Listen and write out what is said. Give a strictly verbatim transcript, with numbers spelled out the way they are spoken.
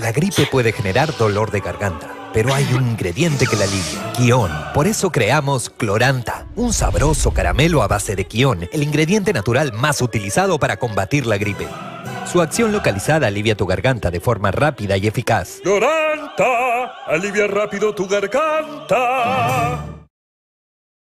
La gripe puede generar dolor de garganta, pero hay un ingrediente que la alivia: Kion. Por eso creamos Cloranta, un sabroso caramelo a base de Kion, el ingrediente natural más utilizado para combatir la gripe. Su acción localizada alivia tu garganta de forma rápida y eficaz. ¡Cloranta! ¡Alivia rápido tu garganta!